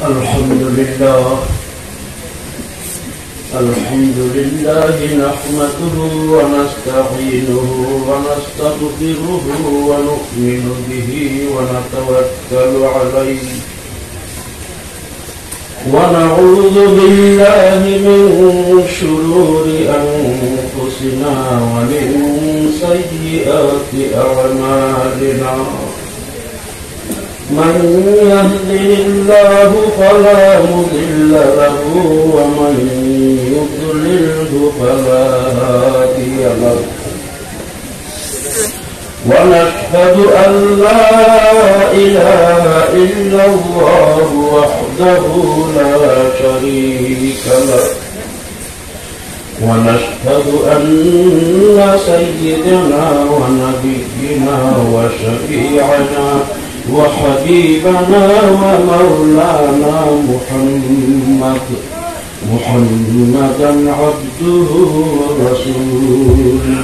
الحمد لله نحمده ونستعينه ونستغفره ونؤمن به ونتوكل عليه ونعوذ بالله من شرور أنفسنا ومن سيئات أعمالنا من يهده الله فلا مضل له ومن يضلله فلا هادي له ونشهد أن لا إله إلا الله وحده لا شريك له ونشهد أن سيدنا ونبينا وشفيعنا وحبيبنا ومولانا محمدا عبده ورسوله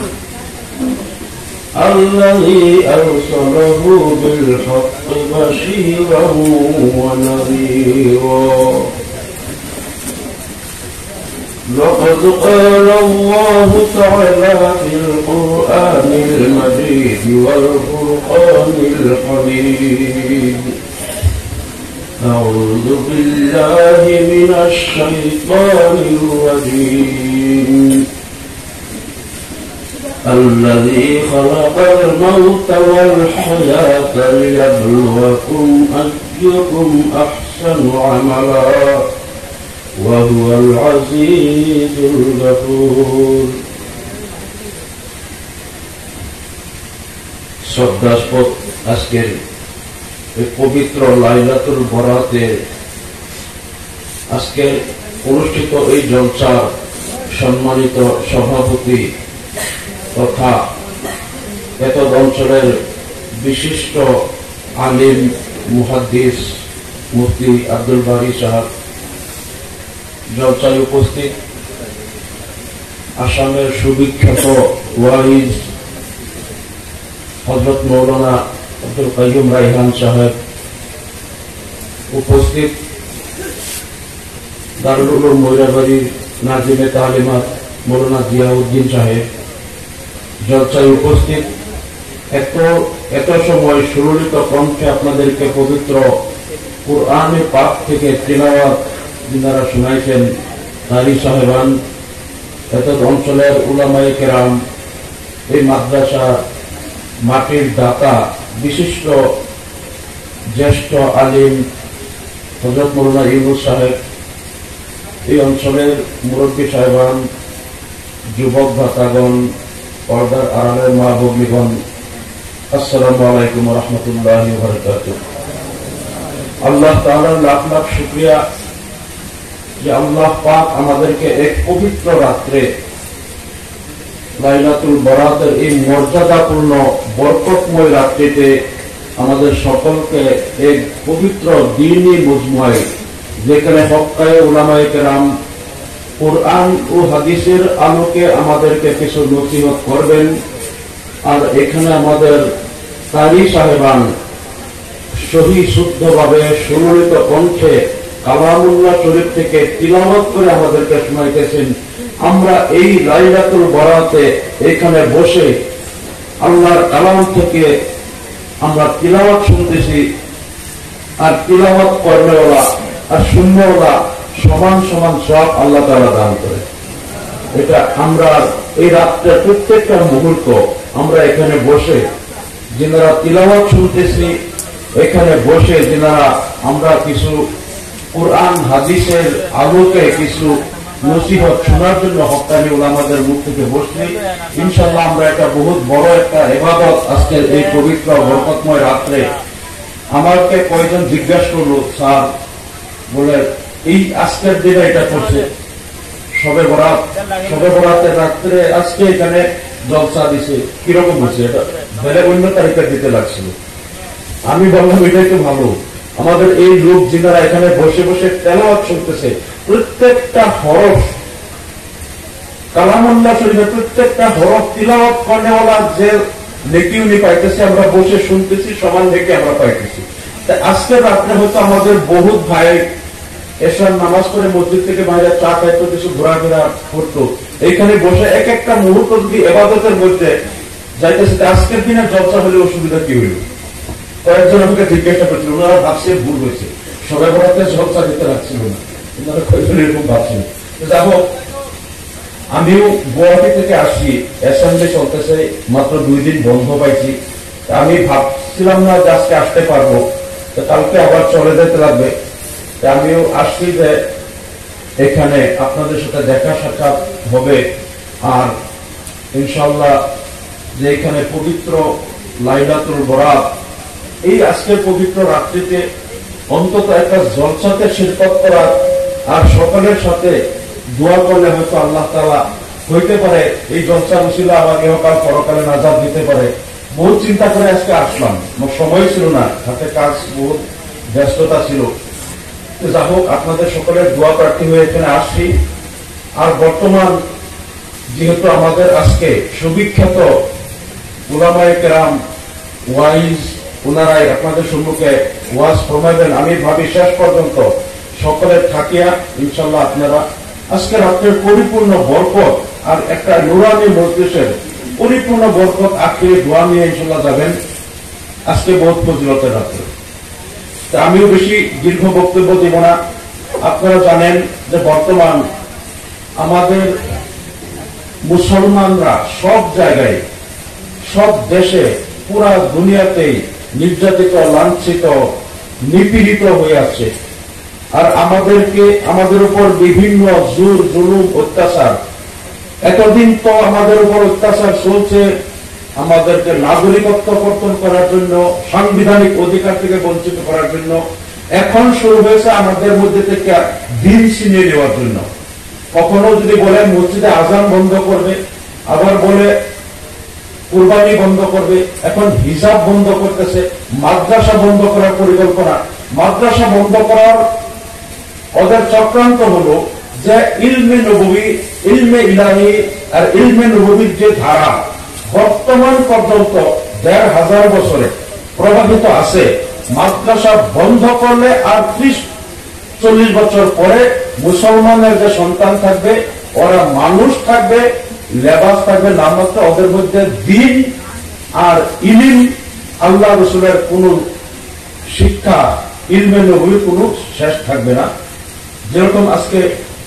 الذي أرسله بالحق بشيرا ونذيرا لقد قال الله تعالى في القرآن المجيد والفرقان الحميد أعوذ بالله من الشيطان الرجيم الذي خلق الموت والحياة ليبلوكم أيكم أحسن عملا وهو العزيز الغفور শ্রদ্ধাস্পদ আজকের এই পবিত্র লাইলাতুল বরাতে আজকে অনুষ্ঠিত এই জলসার সম্মানিত সভাপতি তথা এতদ অঞ্চলের বিশিষ্ট আলিম মুহাদ্দিস মুফতি আব্দুল বারী সাহেব জলসায় উপস্থিত আসামের সুবিখ্যাত ওয়াইজ হযরত মৌলানা আব্দুল কাইয়ুম রায়হান সাহেব উপস্থিত দারুল উলুম ময়রাবাড়ির নাজিমে তালিমাত মৌলানা জিয়াউদ্দিন সাহেব জলসায় উপস্থিত এত সময় সুললিত কণ্ঠে আপনাদেরকে পবিত্র কুরআনে পাক থেকে তিলাওয়াত যিনারা শুনাইছেন কারি সাহেবান এতদ অঞ্চলের উলামায়ে কেরাম এই মাদ্রাসা মাটির দাতা বিশিষ্ট জ্যেষ্ঠ আলিম হযরত মৌলানা ইউনুস সাহেব এই অঞ্চলের মুরব্বী সাহেবান যুবক ভাতাগণ পর্দার আড়ালের মা ভগ্নীগণ আসসালামু আলাইকুম ওয়া রাহমাতুল্লাহি ওয়া বারাকাতুহু। আল্লাহ তাআলার লাখ লাখ শুকরিয়া যে আল্লাহ পাক আমাদেরকে এক পবিত্র রাত্রে লাইলাতুল বরাতের এই মর্যাদাপূর্ণ বরকতময় রাত্রিতে আমাদের সকলকে এক পবিত্র দ্বীনি মজমুআয় যেখানে হক্কায়ে উলামায়ে কেরাম কুরআন ও হাদিসের আলোকে আমাদেরকে কিছু নসিহত করবেন, আর এখানে আমাদের কারি সাহেবান সহি শুদ্ধভাবে সুললিত কণ্ঠে কালামুল্লাহ শরীফ থেকে তিলাওয়াত করে আমাদেরকে শোনাইতেছেন। আমরা এই লাইলাতুল বরাতে এখানে বসে আল্লাহর কালাম থেকে আমরা তিলাওয়াত শুনতেছি, আর তিলাওয়াত করনেওয়ালা আর শুননেওয়ালা সমান সমান সওয়াব আল্লাহ তাআলা দান করে। এটা আমরা এই রাত্রের প্রত্যেকটা মুহূর্ত আমরা এখানে বসে যারা তিলাওয়াত শুনতেছি, এখানে বসে যারা আমরা কিছু কুরআন হাদিসের আলোকে কিছু নসিহত শোনার জন্য হক্কানি উলামাদের মুখ থেকে বসছি, ইনশাআল্লাহ আমরা একটা বহুত বড় একটা ইবাদত আজকের এই পবিত্র বরকতময় রাত্রে। আমাকে কয়েকজন জিজ্ঞাসা করলো, স্যার বলে এই আজকের দিনে এটা করছে শবে বরাতের রাত্রে আজকে এখানে জলসা দিছে, কিরকম হচ্ছে? এটা বেলে অন্য তারিখে দিতে লাগছিল। আমি বললাম এটাই তো ভালো, আমাদের এই লোক যারা এখানে বসে বসে তেলাওয়াত শুনতেছে, প্রত্যেকটা হরফ কালামুল্লাহ শরীফের প্রত্যেকটা হরফ তিলাওয়াত করেওয়ালা যে নেকি উনি পাইতেছে, আমরা বসে শুনতেছি, সমান নেকি আমরা পাইতেছি। আজকে রাত্রে হয়তো আমাদের বহুত ভাই এসার নামাজ পড়ে মসজিদ থেকে বাইরে চা খাইতো, কিছু ঘোরাফেরা করতো, এইখানে বসে এক একটা মুহূর্ত যদি ইবাদতের মধ্যে যাইতেছে, আজকের দিনে জলসা হলে অসুবিধা কি হইল? কয়েকজন আমাকে জিজ্ঞাসা করছিল, ওনারা ভাবছে ভুল হয়েছে, সবাই বলাতে জলসা দিতে রাখছিল না, ওনারা কয়েকজন এরকম ভাবছিল। যাবো, আমিও গুয়াহাটি থেকে আসছি, অ্যাসেম্বলি চলতেছে, মাত্র 2 দিন বন্ধ পাইছি। আমি ভাবছিলাম না যে আজকে আসতে পারবো, কালকে আবার চলে যেতে লাগবে। আমিও আসছি যে এখানে আপনাদের সাথে দেখা সাক্ষাৎ হবে, আর ইনশাআল্লাহ যে এখানে পবিত্র লাইলাতুল বরাত, এই আজকের পবিত্র রাত্রিতে অন্তত একটা জলসাতে শিরকত করা আর সকলের সাথে দোয়া করলে হয়তো আল্লাহ তাআলা হইতে পারে এই জলসার উসিলা আমার ইহকাল পরকালে নাজাত দিতে পারে। বহু চিন্তা করে আজকে আসলাম, আমার সময় ছিল না, হাতে কাজ, বহুত ব্যস্ততা ছিল। যা হোক, আপনাদের সকলের দোয়া প্রার্থী হয়ে এখানে আসছি। আর বর্তমান যেহেতু আমাদের আজকে সুবিখ্যাত উলামায়ে কেরাম, ওয়াইজ, ওনারাই আপনাদের সম্মুখে ওয়াজ ফরমাইবেন, আমি ভাবি শেষ পর্যন্ত সকলের থাকিয়া ইনশাল্লাহ আপনারা আজকে রাত্রের পরিপূর্ণ বরকত আর একটা নুরানি মজলিসের পরিপূর্ণ বরকত আখিরে দোয়া নিয়ে ইনশাল্লাহ যাবেন আজকে বহুত ফজিলতের রাত্রে। আমিও বেশি দীর্ঘ বক্তব্য দেব না। আপনারা জানেন যে বর্তমান আমাদের মুসলমানরা সব জায়গায়, সব দেশে, পুরা দুনিয়াতেই নির্যাতিত, লাঞ্ছিত, নিপীড়িত হয়ে আছে। আর আমাদের উপর বিভিন্ন জোর, জুলুম, অত্যাচার, এতদিন তো আমাদের উপর অত্যাচার চলছে আমাদেরকে নাগরিকত্ব কর্তন করার জন্য, সাংবিধানিক অধিকার থেকে বঞ্চিত করার জন্য। এখন শুরু হয়েছে আমাদের মধ্যে থেকে দিন ছিনিয়ে নেওয়ার জন্য। কখনো যদি বলে মসজিদে আজান বন্ধ করবে, আবার বলে কুরবানি বন্ধ করবে, এখন হিজাব বন্ধ করতেছে, মাদ্রাসা বন্ধ করার পরিকল্পনা। মাদ্রাসা বন্ধ করার ওদের চক্রান্ত হলো যে ইলমে নববী, ইলমে ইলাহি আর ইলমে নববীর যে ধারা বর্তমান পর্যন্ত ১৫০০ বছরে প্রবাহিত আছে, মাদ্রাসা বন্ধ করলে আর ৩০-৪০ বছর পরে মুসলমানের যে সন্তান থাকবে, ওরা মানুষ থাকবে, লেবাস থাকবে, নামমাত্র, ওদের মধ্যে দিন আর ইলম, আল্লাহ রসুলের কোন শিক্ষা, ইলমে নববীর কোন শেষ থাকবে না। যেরকম আজকে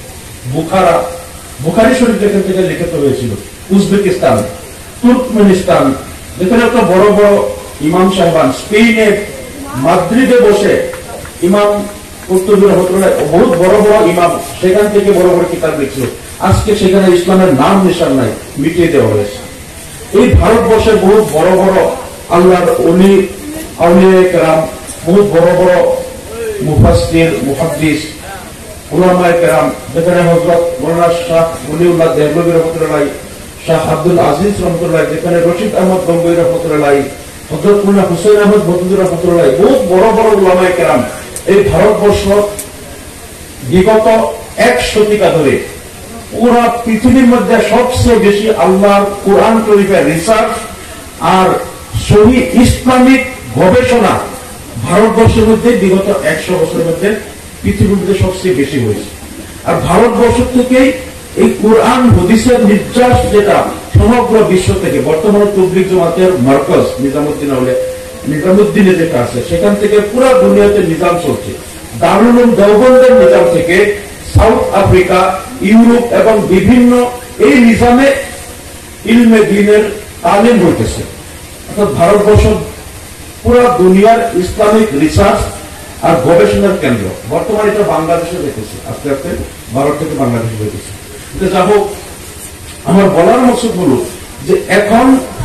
বুখারী শরীফ যেখান থেকে লিখিত হয়েছিল, উজবেকিস্তান, তুর্কমেনিস্তান, যেখানে একটা বড় বড় ইমাম সাহেবান, স্পেনের মাদ্রিদে বসে ইমাম কুরতুবী রহমাতুল্লাহ, বহুত বড় বড় ইমাম, সেখান থেকে বড় বড় কিতাব লিখছিল। আজকে সেখানে ইসলামের নাম নিশান নাই, মিটিয়ে দেওয়া হয়েছে। এই ভারতবর্ষে বহুত বড় বড় আল্লাহর ওলি, আউলিয়া কেরাম, বহুত বড় বড় মুফাসসির, মুহাদ্দিস, উলামায়ে কেরাম, যেখানে হযরত মাওলানা শাহ ওলিউল্লাহ দেহলভী রহমাতুল্লাহ, শাহ আব্দুল আজিজ রহমাতুল্লাহ, যেখানে রশিদ আহমদ গঙ্গোহী রহমাতুল্লাহ, হযরত মুল্লা হুসাইন আহমদ বদরুদ্দোজা রহমাতুল্লাহ, বহুত বড় বড় উলামায়ে কেরাম এই ভারতবর্ষ বিগত ১ শতিকা ধরে পুরা পৃথিবীর মধ্যে সবচেয়ে বেশি আল্লাহর কোরআন শরীফের রিসার্চ আর সহিহ ইসলামিক গবেষণা ভারতবর্ষের মধ্যে বিগত ১০০ বছরের মধ্যে পৃথিবীর মধ্যে সবচেয়ে বেশি হয়েছে। আর ভারতবর্ষ থেকেই এই কোরআন হাদিসের নির্যাস যেটা সমগ্র বিশ্ব থেকে, বর্তমানে তাবলীগ জামাতের মার্কাজ নিজামুদ্দিনে যেটা আছে, সেখান থেকে পুরো দুনিয়াতে নিজাম চলছে। দারুল উলুম দেওবন্দের নিজাম থেকে সাউথ আফ্রিকা, ইউরোপ এবং বিভিন্ন এই নিজামে ইলমে দ্বীনের তালিম হইতেছে। অর্থাৎ ভারতবর্ষ পুরো দুনিয়ার ইসলামিক রিসার্চ আর গবেষণার কেন্দ্র। বর্তমানে এটা বাংলাদেশে দেখেছে, আস্তে আস্তে ভারত থেকে বাংলাদেশে হইতেছে। যা হোক, আমার বলার মকসদ হল যে এখন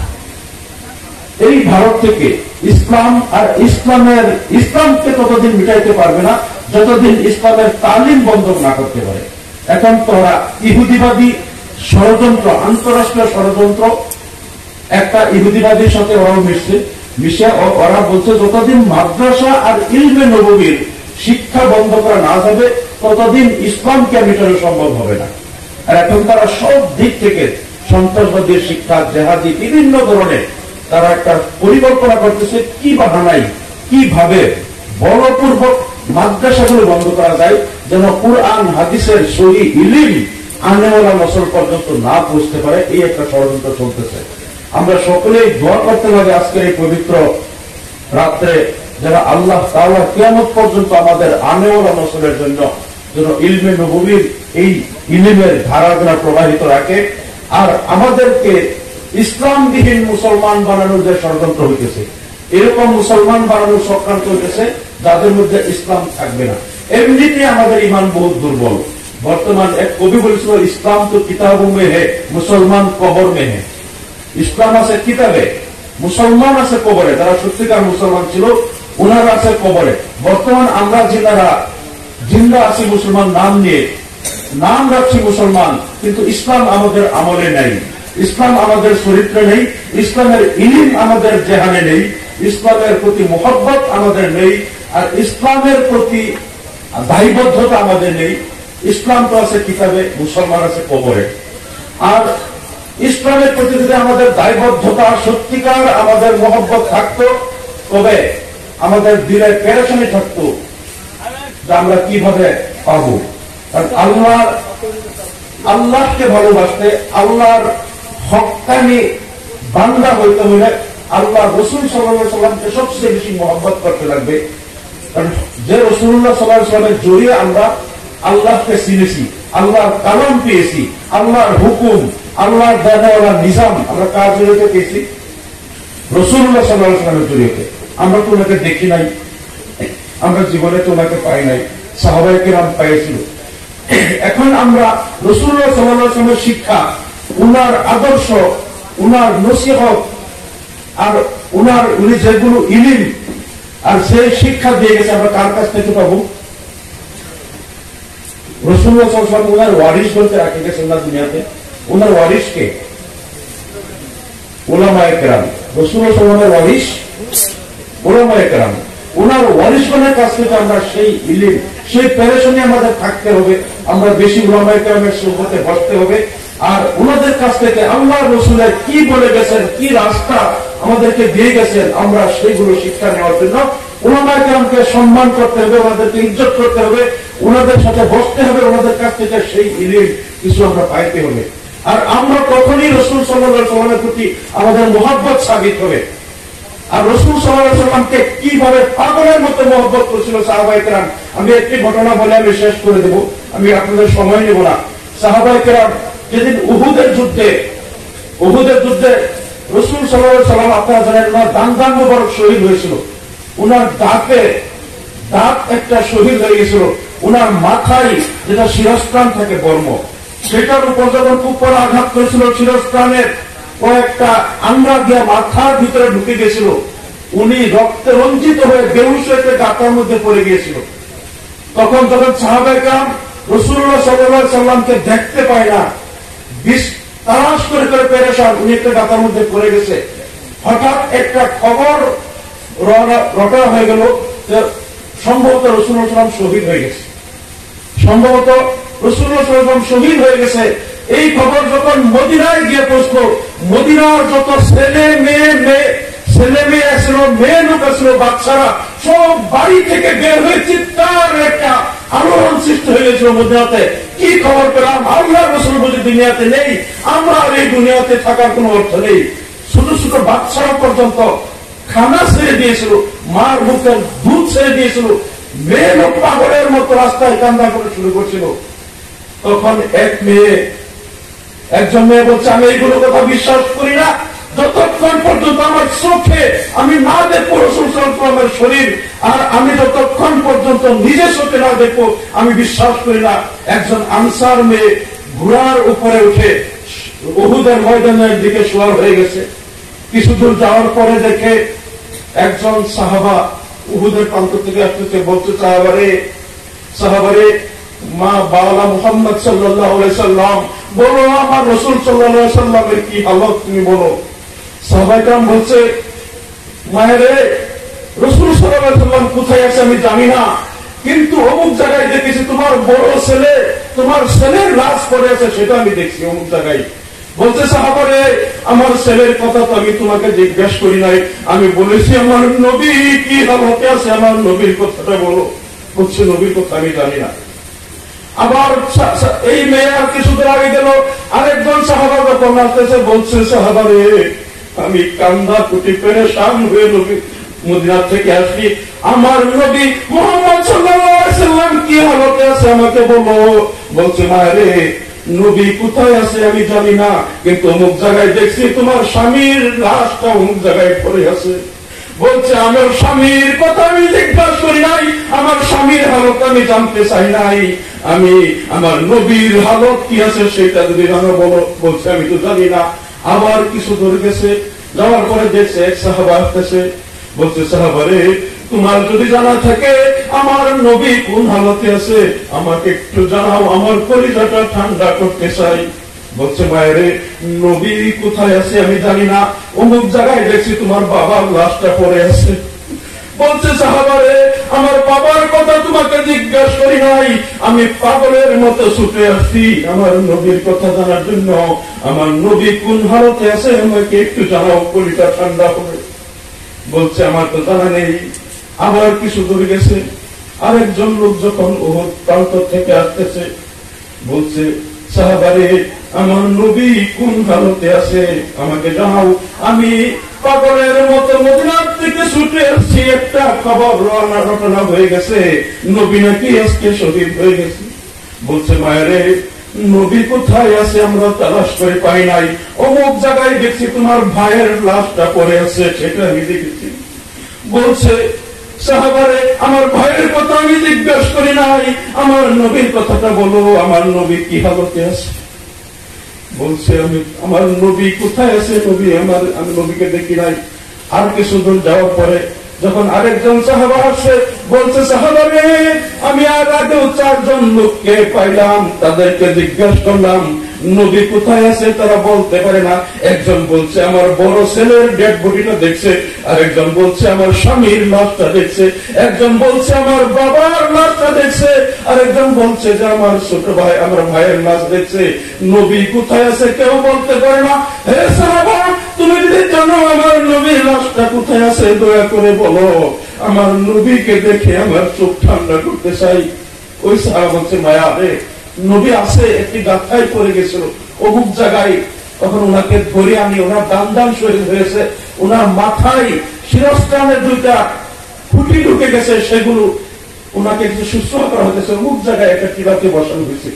এই ভারত থেকে ইসলাম আর ইসলামকে ততদিন মিটাইতে পারবে না যতদিন ইসলামের তালিম বন্ধ না করতে পারে। এখন তোরা ইহুদিবাদী ষড়যন্ত্র, আন্তঃরাষ্ট্রীয় ষড়যন্ত্র, একটা ইহুদিবাদীর সাথে ওরাও মিশে ওরা বলছে যতদিন মাদ্রাসা আর ইলমে নববীর শিক্ষা বন্ধ করা না যাবে ততদিন ইসলামকে মিটানো সম্ভব হবে না। আর এখন তারা সব দিক থেকে সন্ত্রাসবাদীর শিক্ষা, জেহাদি, বিভিন্ন ধরনের তারা একটা পরিকল্পনা করতেছে, কি বাহানাই, কিভাবে বলপূর্বক মাদ্রাসাগুলো বন্ধ করা যায়, যেন কুরআন হাদিসের সহি ইলম আনেওয়ালা নসল পর্যন্ত না পৌঁছতে পারে। এই একটা ষড়যন্ত্র চলতেছে। আমরা সকলেই দোয়া করতে পারি আজকের এই পবিত্র রাত্রে, যারা আল্লাহ তাআলা কিয়ামত পর্যন্ত আমাদের আনেওয়ালা নসলের জন্য যেন ইলমে নববীর এই ইলমের ধারাগুলা প্রবাহিত রাখে। আর আমাদেরকে ইসলামবিহীন মুসলমান বানানোর যে ষড়যন্ত্র হইতেছে, এরকম মুসলমান বানানোর চক্রান্ত হইতেছে যাদের মধ্যে ইসলাম থাকবে না। এমনিতে আমাদের ইমান বহুত দুর্বল। বর্তমান এক কবি বলেছিল, ইসলাম তো কিতাবু মে হে, মুসলমান কবর মে হে। ইসলাম আছে কিতাবে, মুসলমান আছে কবরে। যারা সত্যিকার মুসলমান ছিল ওনারা আছে কবরে। বর্তমান আমরা যারা জিন্দা আছি মুসলমান নাম নিয়ে, নাম রাখছি মুসলমান, কিন্তু ইসলাম আমাদের আমলে নেই, ইসলাম আমাদের চরিত্রে নেই, ইসলামের ইলম আমাদের জেহানে নেই, ইসলামের প্রতি মোহব্বত আমাদের নেই, আর ইসলামের প্রতি দায়বদ্ধতা আমাদের নেই। ইসলাম তো আছে কিতাবে, মুসলমান আছে কবরে। আর ইসলামের প্রতি যদি আমাদের দায়বদ্ধতা, সত্যিকার আমাদের মোহব্বত থাকতো, তবে আমাদের দিলে পেরেশানি থাকতো যে আমরা কিভাবে পাবো। আল্লাহকে ভালোবাসতে, আল্লাহর হক্কানি বান্দা হইতে হলে আল্লাহ রসুল সাল্লাল্লাহু আলাইহি সাল্লামকে সবচেয়ে বেশি মহব্বত করতে লাগবে। কারণ যে রাসূলুল্লাহ সাল্লাল্লাহু আলাইহি সাল্লামের জড়িয়ে আমরা আল্লাহকে চিনেছি, আল্লাহর কালাম পেয়েছি, আল্লাহর হুকুম, আল্লাহর দেওয়া নিজাম আমরা কার জড়িয়ে পেয়েছি? রাসূলুল্লাহ সাল্লাল্লাহু আলাইহি সাল্লামের জড়িয়ে। আমরা তো ওনাকে দেখি নাই, আমরা জীবনে তো ওনাকে পাই নাই, সাহাবায়ে কেরাম পাইছিল। এখন আমরা রাসূলুল্লাহ সাল্লাল্লাহু আলাইহি ওয়াসাল্লামের শিক্ষা, উনার আদর্শ, উনার নসিহত, আর উনি যেগুলো ইলম আর সেই শিক্ষা দিয়ে গেছে, আমরা কার কাছ থেকে পাবো? রাসূলুল্লাহ সাল্লাল্লাহু আলাইহি ওয়াসাল্লাম উনার ওয়ারিস বলতে রাখে গেছেন না দুনিয়াতে। উনার ওয়ারিস কে? উলামায়ে কেরাম। রাসূলুল্লাহ সাল্লাল্লাহু আলাইহি ওয়াসাল্লামের ওয়ারিস উলামায়ে কেরাম। ওনার ওয়ারিসগণের কাছ থেকে আমরা সেই ইলম, সেই পেরেশানি আমাদের থাকতে হবে। আমরা বেশি উলামায়ে কেরামের সুহবতে বসতে হবে। আর ওনাদের কাছ থেকে আল্লাহ রসুলের কি বলে গেছেন, কি রাস্তা আমাদেরকে দিয়ে গেছেন, আমরা সেইগুলো শিক্ষা নেওয়ার জন্য উলামায়ে কেরামকে সম্মান করতে হবে, ওনাদেরকে ইজ্জত করতে হবে, ওনাদের সাথে বসতে হবে, ওনাদের কাছ থেকে সেই ইলম কিছু আমরা পাইতে হবে। আর আমরা তখনই রাসূল সাল্লাল্লাহু আলাইহি ওয়াসাল্লামের প্রতি আমাদের মহব্বত সাবিত হবে। আর রাসূল সাল্লাল্লাহু আলাইহি ওয়াসাল্লামকে কিভাবে পাগলের মতো মহব্বত করেছিল সাহাবায়ে কেরাম, আমি একটি ঘটনা বলে আমি শেষ করে দেব, আমি আপনাদের সময় নেব না। সাহাবায়ে কেরাম যেদিন উহুদের যুদ্ধে রাসূল সাল্লাল্লাহু আলাইহি ওয়াসাল্লাম, আপনারা জানেন ওনার দান মুবারক শহীদ হয়েছিল, ওনার দাঁত একটা শহীদ হয়ে গেছিল, ওনার মাথায় যেটা শিরস্ত্রাণ থাকে বর্ম, সেটার উপর যখন উপর আঘাত করেছিল, শিরস্ত্রাণের কয়েকটা আন্ডা দিয়া মাথার ভিতরে ঢুকে গেছিল, উনি রক্তে রঞ্জিত হয়ে বেহুশ হয়ে গাতার মধ্যে পড়ে গিয়েছিল। তখন সাহাবায়ে কেরাম রাসূলুল্লাহ সাল্লাল্লাহু আলাইহি ওয়াসাল্লামকে দেখতে পায় না, তালাশ করে পেরেশান, উনি একটা গাতার মধ্যে পড়ে গেছে। হঠাৎ একটা খবর রটা হয়ে গেল যে সম্ভবত রাসূলুল্লাহ সাল্লাল্লাহু আলাইহি ওয়াসাল্লাম শহীদ হয়ে গেছে, সম্ভবত রাসূলুল্লাহ সাল্লাল্লাহু আলাইহি ওয়াসাল্লাম শহীদ হয়ে গেছে। এই খবর যখন মদিনায় গিয়ে পৌঁছলো, মদিনার যত ছেলে মেয়ে আসলো, মেয়ে লোক আসলো, বাচ্চারা সব বাড়ি থেকে বের হয়ে চিৎকার, একটা আলোড়ন সৃষ্টি হয়ে গেছিল মদিনাতে। কি খবর পেলাম, আল্লাহ রাসূল বুঝি দুনিয়াতে নেই, আমরা আর এই দুনিয়াতে থাকার কোন অর্থ নেই। ছোট ছোট বাচ্চারা পর্যন্ত খানা ছেড়ে দিয়েছিল, মার মুখের দুধ ছেড়ে দিয়েছিল, মেয়ে লোক পাগলের মতো রাস্তায় কান্না করে শুরু করছিল। তখন একজন মেয়ে বলছে, আমি এইগুলো কথা বিশ্বাস করি না যতক্ষণ পর্যন্ত আমার চোখে আমি না দেখবো রাসূল সাল্লাল্লাহু আলাইহি ওয়াসাল্লামের শরীর, আর আমি যতক্ষণ পর্যন্ত নিজে চোখে না দেখবো আমি বিশ্বাস করি না। একজন আনসার মেয়ে ঘোড়ার উপরে উঠে উহুদের ময়দানের দিকে সওয়ার হয়ে গেছে। কিছু দূর যাওয়ার পরে দেখে একজন সাহাবা উহুদের প্রান্ত থেকে আসতেছে, বলছে, সাহাবারে মা বাওলা মুহাম্মদ সাল্লাল্লাহু আলাইহি সাল্লাম, বলো আমার রাসূল সাল্লাল্লাহু আলাইহি সাল্লামের কি হালত, তুমি বলো। সাহাবায়ে কেরাম বলছে, মায়েরে রাসূল সাল্লাল্লাহু আলাইহি সাল্লাম কোথায় আছে আমি জানি না, কিন্তু অমুক জায়গায় দেখেছি তোমার বড় ছেলে, তোমার ছেলের লাশ পড়ে আছে, সেটা আমি দেখছি অমুক জায়গায়। বলছে সাহাবারে, আমার ছেলের কথা তো আমি তোমাকে জিজ্ঞেস করি নাই, আমি বলেছি আমার নবী কি হালতে আছে, আমার নবীর কথাটা বলো। বলছে নবীর কথা আমি জানি না। আবার এই মেয়ে আর কিছুদিন আগে গেল, আরেকজন সাহাবা যখন আসতেছে বলছে, সাহাবা রে আমি কান্দা কুটি পেরেশান হয়ে নবী মদিনা থেকে আসি, আমার নবী মুহাম্মদ সাল্লাল্লাহু আলাইহি সাল্লাম কি হালতে আছে আমাকে বলো। বলছে মায়েরে নবী কোথায় আছে আমি জানি না, কিন্তু অমুক জায়গায় দেখছি তোমার স্বামীর লাশটা অমুক জায়গায় পড়ে আছে। বলছে আমার স্বামীর কথা আমি জিজ্ঞাসা করি নাই, আমার স্বামীর হালত আমি জানতে চাই নাই, আমি আমার নবীর হালত কি আছে সেটা যদি জানো বলো। বলছে আমি তো জানি না। আবার কিছু দূর গেছে, যাওয়ার পরে দেখছে এক সাহাবা আসতেছে, বলছে সাহাবা রে তোমার যদি জানা থাকে আমার নবী কোন হালতে আছে আমাকে একটু জানাও, আমার কলিজাটা ঠান্ডা করতে চাই। বলছে মায়েরে নবী কোথায় আছে আমি জানি না, অমুক জায়গায় দেখছি তোমার বাবার লাশটা পড়ে আছে। বলছে সাহাবারে আমার বাবার কথা তোমাকে জিজ্ঞাসা করি নাই, আমি পাগলের মতো ছুটে আসছি আমার নবীর কথা জানার জন্য, আমার নবী কোন হালতে আছে আমাকে একটু জানাও, কলিজা ঠান্ডা হবে। বলছে আমার তো জানা নেই। আবার কিছু দূর গেছে, আরেকজন লোক যখন উহুদ প্রান্ত থেকে আসতেছে বলছে সাহাবারে আমার নবী কোন হালতে আছে আমাকে জানাও, আমি পাগলের মতো মদিনার থেকে ছুটে আসছি, একটা খবর রটনা হয়ে গেছে নবী নাকি আজকে শহীদ হয়ে গেছে। বলছে মায়েরে নবী কোথায় আছে আমরা তালাশ করে পাই নাই, অমুক জায়গায় দেখছি তোমার ভাইয়ের লাশটা পড়ে আছে সেটা আমি দেখেছি। বলছে সাহাবারে আমার ভাইয়ের কথা আমি জিজ্ঞাসা করি নাই, আমার নবীর কথাটা বলো, আমার নবী কি হালতে আছে। বলছে আমি আমার নবী কোথায় আছে নবী আমি নবীকে দেখি নাই। আর কিছু দূর যাওয়ার পরে যখন আরেকজন সাহাবা আসছে বলছে সাহাবারে আমি আর আগেও 4 জন লোককে পাইলাম, তাদেরকে জিজ্ঞাসা করলাম নবী কোথায় আছে তারা বলতে পারে না। একজন বলছে আমার বড় ছেলের ডেড বডিটা দেখছে, আরেকজন বলছে আমার স্বামীর লাশটা দেখছে, একজন বলছে আমার বাবার লাশটা দেখছে, আরেকজন বলছে যে আমার ছোট ভাই আমার ভাইয়ের লাশ দেখছে। নবী কোথায় আছে কেউ বলতে পারে না। হে সাহাবা তুমি যদি জানো আমার নবীর লাশটা কোথায় আছে দয়া করে বলো, আমার নবীকে দেখে আমার চোখ ঠান্ডা করতে চাই। ওই সাহাবা বলছে মায়া রে নবী আছে একটি গাথায় পড়ে গেছিল অমুক জায়গায়, তখন ওনাকে ধরে আনি, ওনার দান শহীদ হয়েছে, ওনার মাথায় শিরস্থানে 2টা খুঁটি ঢুকে গেছে, সেগুলো ওনাকে একটু শুশ্রূষা করা হয়েছে, অমুক জায়গায় একটা টিলাতে বসানো হয়েছে।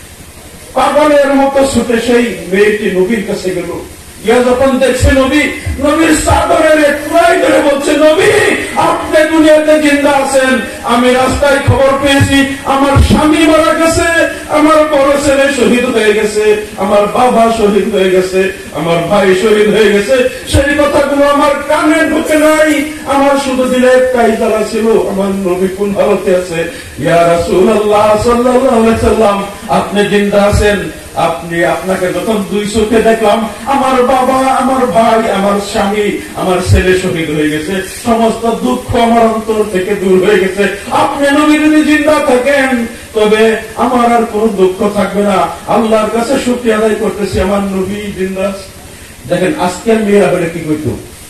পাগলের মতো ছুটে সেই মেয়েটি নবীর কাছে গেল, গিয়া যখন দেখছে নবীর চাদরের টুকরাই ধরে বলছে নবী আপনি দুনিয়াতে জিন্দা আছেন, আমি রাস্তায় খবর পেয়েছি আমার স্বামী মারা গেছে, আমার বড় ছেলে শহীদ হয়ে গেছে, আমার বাবা শহীদ হয়ে গেছে, আমার ভাই শহীদ হয়ে গেছে, সেই কথাগুলো আমার কানে ঢুকে নাই, আমার শুধু দিলে একটাই জ্বালা ছিল আমার নবী কোন হালতে আছে। ইয়া রাসূলুল্লাহ সাল্লাল্লাহু আলাইহি সাল্লাম আপনি জিন্দা আছেন, আপনাকে যখন 2 চোখে দেখলাম আমার বাবা আমার ভাই আমার স্বামী আমার ছেলে শহীদ হয়ে গেছে, সমস্ত দুঃখ আমার অন্তর থেকে দূর হয়ে গেছে। আপনি নবী যদি জিন্দা থাকেন তবে আমার আর কোন দুঃখ থাকবে না, আল্লাহর কাছে শুকরিয়া আদায় করতেছি আমার নবী জিন্দা। দেখেন আজকের মেয়েরা বলে কি কইতো,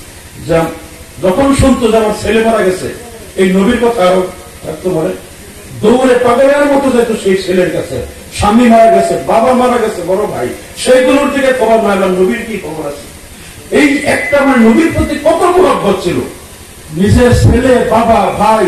যখন শুনতো যে আমার ছেলে মারা গেছে এই নবীর কথা আরো থাকতো বলে দৌড়ে পাগলের মতো যেত সেই ছেলের কাছে, স্বামী মারা গেছে, বাবা মারা গেছে, বড় ভাই, সেইগুলোর দিকে খবর না এলাম নবীর কি খবর আছে। এই একটা আমার নবীর প্রতি কত মহব্বত ছিল, নিজের ছেলে বাবা ভাই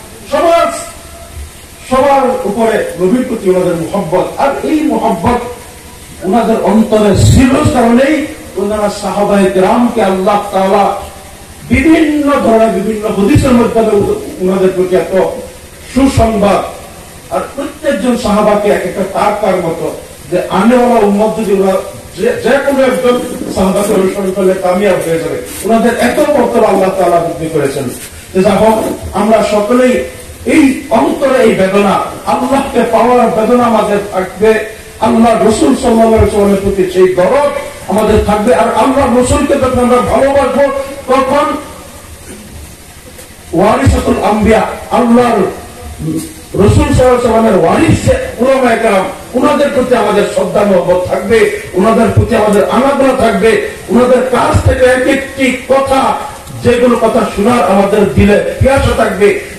সবার উপরে নবীর প্রতি ওনাদের মহব্বত। আর এই মহব্বত ওনাদের অন্তরে ছিল কারণেই ওনারা সাহাবায়ে কেরামকে আল্লাহ তাআলা বিভিন্ন ধরনের বিভিন্ন হাদিসের মাধ্যমে ওনাদের প্রতি এত সুসংবাদ, আর প্রত্যেকজন সাহাবাকে এক একটা তার মতো যে আনেওয়ালা উম্মত যদি ওরা যে কোনো একজন সাহাবাকে অনুসরণ করলে কামিয়াব হয়ে যাবে, ওনাদের এত কর্তব্য আল্লাহ তাআলা বৃদ্ধি করেছেন। যা হোক আমরা সকলেই এই অন্তরে এই বেদনা আল্লাহকে পাওয়ার বেদনা আমাদের থাকবে, আল্লাহ রাসূল সাল্লাল্লাহু আলাইহি ওয়াসাল্লামের প্রতি সেই দরদ আমাদের থাকবে, আর আল্লাহ রাসূলকে যখন আমরা ভালোবাসবো তখন ওয়ারিসাতুল আম্বিয়া আল্লাহর রাসূল সাল্লাল্লাহু আলাইহি ওয়াসাল্লামের ওয়ারিস উলামায়ে কেরাম ওনাদের প্রতি আমাদের শ্রদ্ধা মহব্বত থাকবে, ওনাদের প্রতি আমাদের আনাগ্রহ থাকবে, ওনাদের কাছ থেকে এক একটি কথা যেগুলো কথা শোনার আমাদের দিলে পিয়াসা থাকবে,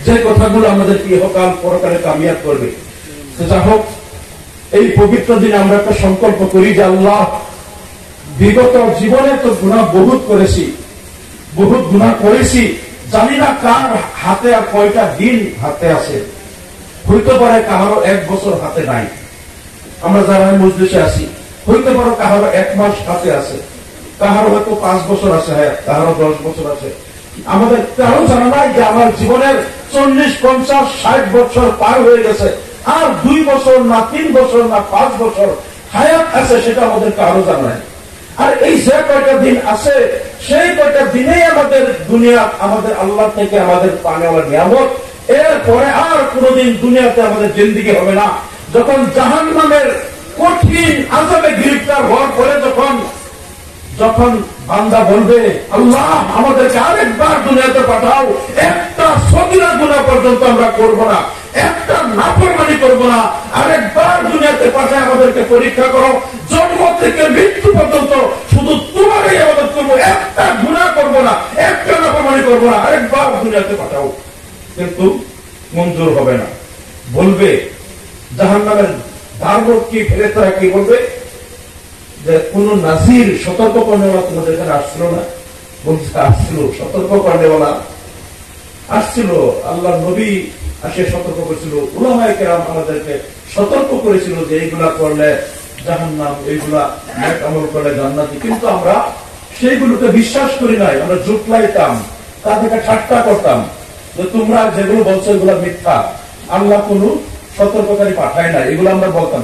যে কথাগুলো আমাদেরকে ইহকাল পরকালে কামিয়াব করবে। যা হোক, এই পবিত্র দিনে আমরা একটা সংকল্প করি যে আল্লাহ, বিগত জীবনে তো গুনাহ বহুত করেছি, বহুত গুনাহ করেছি, জানি না কার হাতে আর কয়টা দিন হাতে আছে। হইতে পারে কাহারও 1 বছর হাতে নাই, আমরা যারা মজলিসে আছি, হইতে পারে কাহারও 1 মাস হাতে আছে, কাহারও হয়তো 5 বছর আছে, হ্যাঁ কাহারও 10 বছর আছে। আমাদের কারো জানা নাই যে আমার জীবনের 40, 50, 60 বছর পার হয়ে গেছে, আর 2 বছর না 3 বছর না 5 বছর হায়াত আছে, সেটা আমাদের কারো জানা নাই। আর এই যে কয়টা দিন আছে, সেই কয়টা দিনেই আমাদের দুনিয়া, আমাদের আল্লাহ থেকে আমাদের পানেওয়ালা নিয়ামত। এরপরে আর কোনদিন দুনিয়াতে আমাদের জিন্দেগি হবে না। যখন জাহান্নামের কঠিন আযাবে গ্রেফতার হওয়ার পরে যখন বান্দা বলবে, আল্লাহ আমাদেরকে আরেকবার দুনিয়াতে পাঠাও, একটা সগীরা গুনাহ পর্যন্ত আমরা করব না, একটা নাফরমানি করব না, আরেকবার দুনিয়াতে পাঠায় আমাদেরকে পরীক্ষা করো, জন্ম থেকে মৃত্যু পর্যন্ত শুধু তোমারই ইবাদত করব, একটা গুনাহ করব না, একটা নাফরমানি করব না, আরেকবার দুনিয়াতে পাঠাও। কিন্তু মঞ্জুর হবে না। বলবে জাহান্নামের দারোয়ান কি, ফেরেশতারা কি বলবে যে কোন নাজির, সতর্ক করেওয়ালা তোমাদের এখানে আসছিল না? বলছে আসছিল, সতর্ক করেওয়ালা আসছিল, আল্লাহ নবী আসে সতর্ক করেছিল, উলামায়ে কেরাম আমাদেরকে সতর্ক করেছিল যে এইগুলা করলে জাহান্নাম, এইগুলা নেক আমল করলে জান্নাতি। কিন্তু আমরা সেইগুলোকে বিশ্বাস করি নাই, আমরা জুটলাইতাম, তাদেরকে ঠাট্টা করতাম যে তোমরা যেগুলো বলছো এগুলা মিথ্যা, আল্লাহ কোন সতর্ককারী পাঠায় না, এগুলো আমরা বলতাম।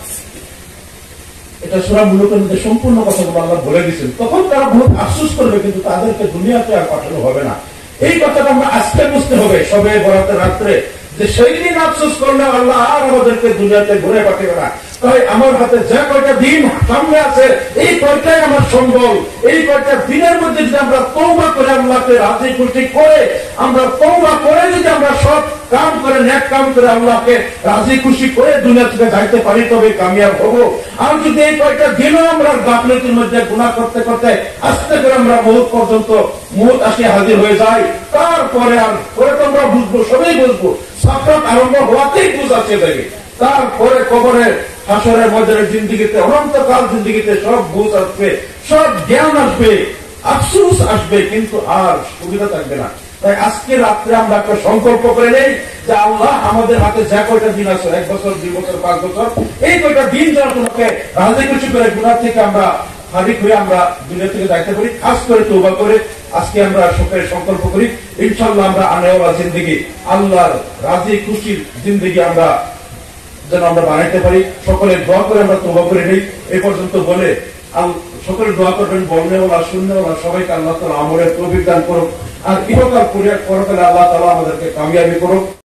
এটা সূরা মুলুকের মধ্যে সম্পূর্ণ কথাগুলো আল্লাহ বলে দিয়েছেন। তখন তারা বহুত আফসোস করবে, কিন্তু তাদেরকে দুনিয়াতে আর পাঠানো হবে না। এই কথাটা আমরা আজকে বুঝতে হবে, সবে বরাতের রাত্রে, যে সেই দিন আফসোস করলে আল্লাহ আর আমাদেরকে দুনিয়াতে ঘুরে পাঠাবে না। তাই আমার হাতে যে কয়টা দিন সামনে আছে, এই কয়টাই আমার সম্বল। এই কয়টা দিনের মধ্যে যদি আমরা তওবা করে আল্লাহকে রাজি খুশি করে, আমরা তওবা করে যদি আমরা সৎ কাম করে, নেক কাম করে আল্লাহকে রাজি খুশি করে দুনিয়া থেকে যাইতে পারি, তবে কামিয়াব হব। আর যদি এই কয়টা দিনও আমরা গাফলতির মধ্যে গুনাহ করতে করতে আস্তে করে আমরা মউত পর্যন্ত, মউত আসে হাজির হয়ে যায়, তারপরে আর পরে তো আমরা বুঝবো, সবাই বুঝবো, সাফাত আরম্ভ হওয়াতেই বুঝ আছে দেখে। তারপরে কবরের, হাসরের ময়দানের জিন্দেগিতে, অনন্তকাল জিন্দেগিতে সব বুঝ আসবে, সব জ্ঞান আসবে, আফসোস আসবে, কিন্তু আর সুবিধা থাকবে না। তাই আজকে রাত্রে আমরা একটা সংকল্প করে নেই যে আল্লাহ আমাদের হাতে যে কয়টা দিন আছে, 1 বছর, 2 বছর, 5 বছর, এই কয়টা দিন যেন তোমাকে রাজি খুশি করে গুনাহ থেকে আমরা খালি হয়ে আমরা দুনিয়া থেকে যাইতে পারি। খাস করে তওবা করে আজকে আমরা সকলে সংকল্প করি, ইনশাআল্লাহ আমরা আনেওয়ালা জিন্দেগি, আল্লাহর রাজি খুশির জিন্দেগি আমরা যেন আমরা বানাইতে পারি। সকলে দোয়া করে আমরা তওবা করে নেই। এই পর্যন্ত বলে সকলে দোয়া করবেন, বলনেওয়ালা, শুননেওয়ালা সবাইকে আল্লাহ তাআলা আমলের তৌফিক দান করুক, আর ইহকাল পরকালে আল্লাহ তাআলা আমাদেরকে কামিয়াবি করুক।